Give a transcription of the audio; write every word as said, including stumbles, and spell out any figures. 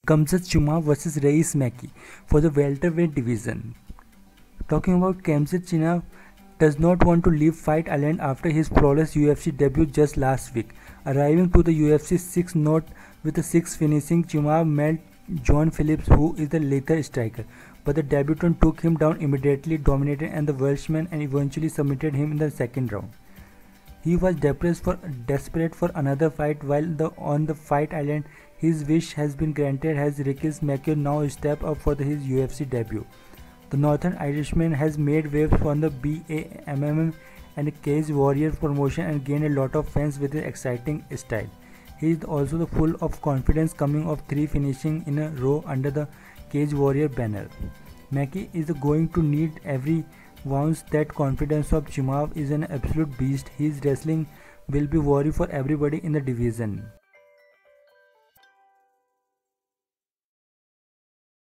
Khamzat Chimaev versus Rhys McKee for the welterweight division. Talking about Khamzat Chimaev does not want to leave Fight Island after his flawless U F C debut just last week. Arriving to the U F C six note with a six finishing, Chimaev met John Phillips, who is a lethal striker, but the debutant took him down immediately, dominated and the Welshman and eventually submitted him in the second round. He was desperate for, desperate for another fight while the, on the Fight Island his wish has been granted as Rhys McKee now step up for the, his U F C debut. The Northern Irishman has made waves on the B A M M and Cage Warrior promotion and gained a lot of fans with his exciting style. He is also the full of confidence, coming off three finishing in a row under the Cage Warrior banner. McKee is going to need every ounce that confidence of Chimaev is an absolute beast. His wrestling will be worry for everybody in the division.